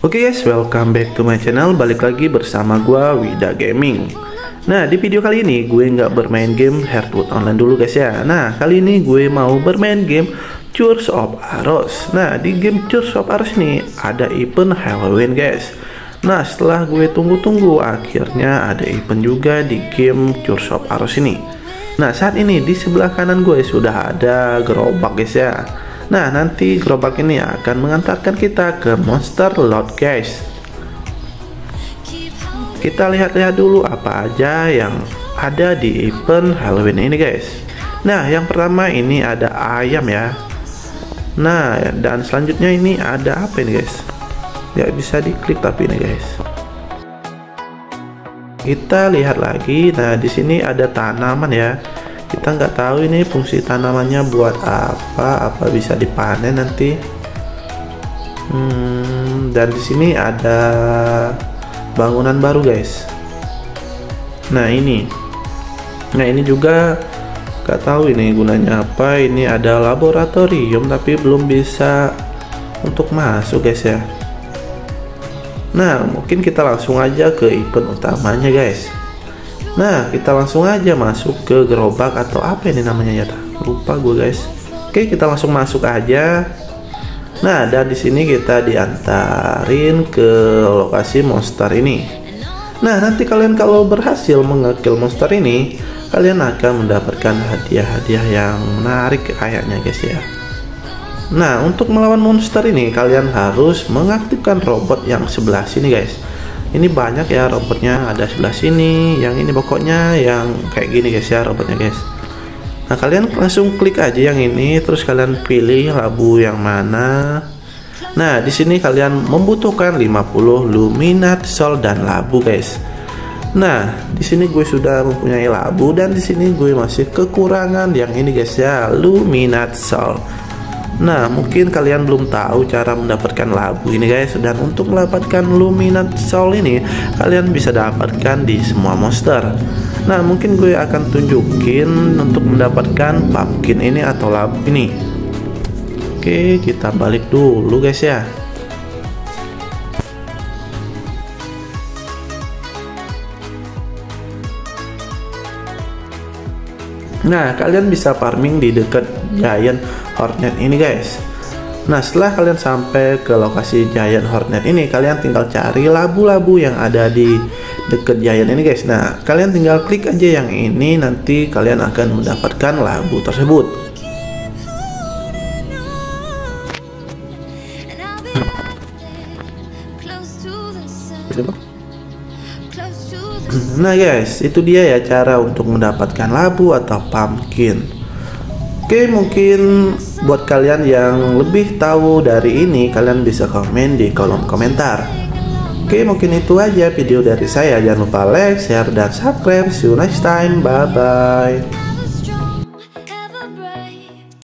Oke guys, welcome back to my channel. Balik lagi bersama gua Wida Gaming. Nah, di video kali ini gue nggak bermain game Heartwood Online dulu guys ya. Nah, kali ini gue mau bermain game Curse of Arrows. Nah, di game Curse of Arrows ini ada event Halloween guys. Nah, setelah gue tunggu-tunggu, akhirnya ada event juga di game Curse of Arrows ini. Nah, saat ini di sebelah kanan gue sudah ada gerobak guys ya. Nah, nanti gerobak ini akan mengantarkan kita ke monster lot guys. Kita lihat-lihat dulu apa aja yang ada di event Halloween ini guys. Nah, yang pertama ini ada ayam ya. Nah, dan selanjutnya ini ada apa ini guys? Ya, bisa diklik tapi ini guys. Kita lihat lagi. Nah, di sini ada tanaman ya. Kita nggak tahu ini fungsi tanamannya buat apa bisa dipanen nanti. Dan di sini ada bangunan baru guys. Nah ini juga nggak tahu ini gunanya apa. Ini ada laboratorium tapi belum bisa untuk masuk guys ya. Nah, mungkin kita langsung aja ke event utamanya guys. Nah, kita langsung aja masuk ke gerobak atau apa ini namanya ya, lupa gue guys. Oke, kita langsung masuk aja. Nah, dan di sini kita diantarin ke lokasi monster ini. Nah, nanti kalian kalau berhasil mengekill monster ini, kalian akan mendapatkan hadiah-hadiah yang menarik kayaknya guys ya. Nah, untuk melawan monster ini kalian harus mengaktifkan robot yang sebelah sini guys. Ini banyak ya robotnya, ada sebelah sini, yang ini pokoknya yang kayak gini guys ya robotnya guys. Nah, kalian langsung klik aja yang ini, terus kalian pilih labu yang mana. Nah, di sini kalian membutuhkan 50 luminat soul dan labu guys. Nah, di sini gue sudah mempunyai labu dan di sini gue masih kekurangan yang ini guys ya, luminat soul. Nah, mungkin kalian belum tahu cara mendapatkan labu ini guys. Dan untuk mendapatkan luminat soul ini kalian bisa dapatkan di semua monster. Nah, mungkin gue akan tunjukin untuk mendapatkan pumpkin ini atau labu ini. Oke, kita balik dulu guys ya. Nah, kalian bisa farming di dekat Giant Hornet ini guys. Nah, setelah kalian sampai ke lokasi Giant Hornet ini, kalian tinggal cari labu-labu yang ada di dekat Giant ini guys. Nah, kalian tinggal klik aja yang ini, nanti kalian akan mendapatkan labu tersebut. Nah guys, itu dia ya cara untuk mendapatkan labu atau pumpkin. Oke, mungkin buat kalian yang lebih tahu dari ini, kalian bisa komen di kolom komentar. Oke, mungkin itu aja video dari saya. Jangan lupa like, share, dan subscribe. See you next time. Bye bye.